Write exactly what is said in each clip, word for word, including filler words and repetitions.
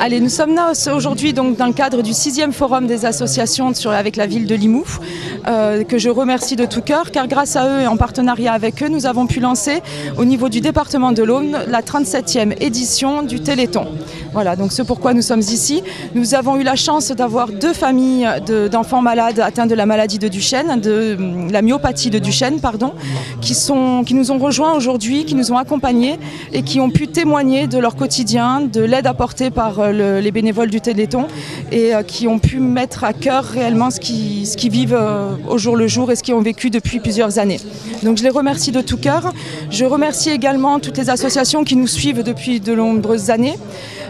Allez, nous sommes là aujourd'hui donc dans le cadre du sixième forum des associations sur, avec la ville de Limoux, euh, que je remercie de tout cœur, car grâce à eux et en partenariat avec eux, nous avons pu lancer au niveau du département de l'Aune la trente-septième édition du Téléthon. Voilà, donc c'est pourquoi nous sommes ici. Nous avons eu la chance d'avoir deux familles d'enfants malades atteints de la maladie de Duchenne, de la myopathie de Duchenne, pardon, qui, sont, qui nous ont rejoints aujourd'hui, qui nous ont accompagnés et qui ont pu témoigner de leur quotidien, de l'aide apportée par le, les bénévoles du Téléthon et euh, qui ont pu mettre à cœur réellement ce qu'ils ce qu'ils vivent euh, au jour le jour et ce qu'ils ont vécu depuis plusieurs années. Donc je les remercie de tout cœur. Je remercie également toutes les associations qui nous suivent depuis de nombreuses années.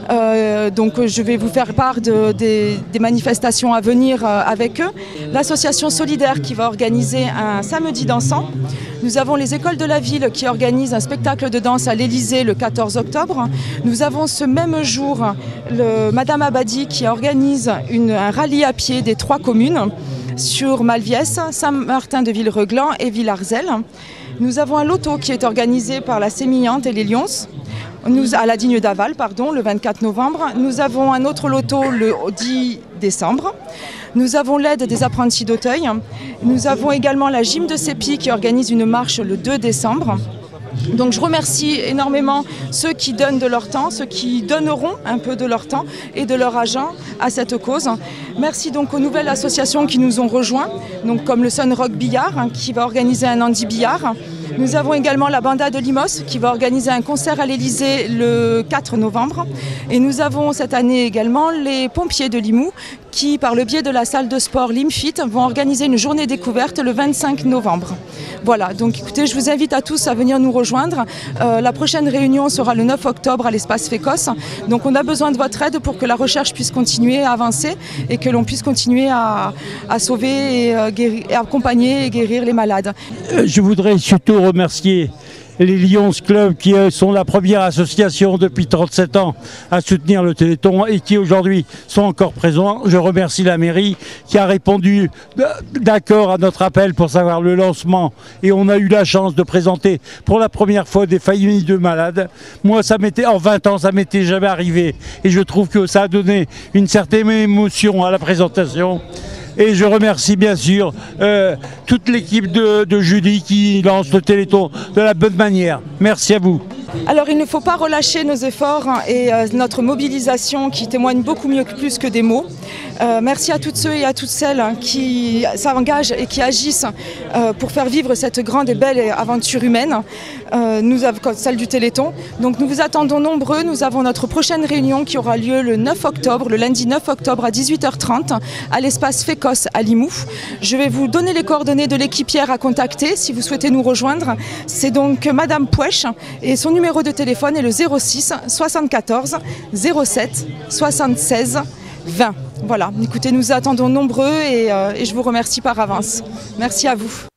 Euh, donc je vais vous faire part de, des, des manifestations à venir euh, avec eux. L'association Solidaire qui va organiser un samedi dansant. Nous avons les écoles de la ville qui organisent un spectacle de danse à l'Élysée le quatorze octobre. Nous avons ce même jour le, Madame Abadi qui organise une, un rallye à pied des trois communes sur Malviès, Saint-Martin-de-Villereglan et Villarzel. Nous avons un loto qui est organisé par la Sémillante et les Lions. Nous, à la Digne d'Aval, pardon, le vingt-quatre novembre. Nous avons un autre loto le dix décembre. Nous avons l'aide des apprentis d'Auteuil. Nous avons également la Gym de Sépi qui organise une marche le deux décembre. Donc je remercie énormément ceux qui donnent de leur temps, ceux qui donneront un peu de leur temps et de leur argent à cette cause. Merci donc aux nouvelles associations qui nous ont rejoints, donc comme le Sun Rock Billard hein, qui va organiser un Andy Billard. Nous avons également la Banda de Limos qui va organiser un concert à l'Élysée le quatre novembre. Et nous avons cette année également les pompiers de Limoux qui, par le biais de la salle de sport Limfit, vont organiser une journée découverte le vingt-cinq novembre. Voilà, donc écoutez, je vous invite à tous à venir nous rejoindre. Euh, la prochaine réunion sera le neuf octobre à l'espace Fécos. Donc on a besoin de votre aide pour que la recherche puisse continuer à avancer et que l'on puisse continuer à, à sauver et, euh, guérir, et accompagner et guérir les malades. Euh, je voudrais surtout remercier les Lions Club qui sont la première association depuis trente-sept ans à soutenir le Téléthon et qui aujourd'hui sont encore présents. Je remercie la mairie qui a répondu d'accord à notre appel pour savoir le lancement et on a eu la chance de présenter pour la première fois des familles de malades. Moi, ça m'était en vingt ans, ça m'était jamais arrivé et je trouve que ça a donné une certaine émotion à la présentation. Et je remercie bien sûr euh, toute l'équipe de, de Julie qui lance le Téléthon de la bonne manière. Merci à vous. Alors il ne faut pas relâcher nos efforts et euh, notre mobilisation qui témoigne beaucoup mieux que plus que des mots. Euh, merci à toutes ceux et à toutes celles qui s'engagent et qui agissent euh, pour faire vivre cette grande et belle aventure humaine, euh, nous avons celle du Téléthon. Donc nous vous attendons nombreux. Nous avons notre prochaine réunion qui aura lieu le neuf octobre, le lundi neuf octobre à dix-huit heures trente à l'espace Fécos à Limoux. Je vais vous donner les coordonnées de l'équipière à contacter si vous souhaitez nous rejoindre. C'est donc Madame Pouèche et son numéro de téléphone est le zéro six soixante-quatorze zéro sept soixante-seize vingt. Voilà, écoutez, nous attendons nombreux et, euh, et je vous remercie par avance. Merci à vous.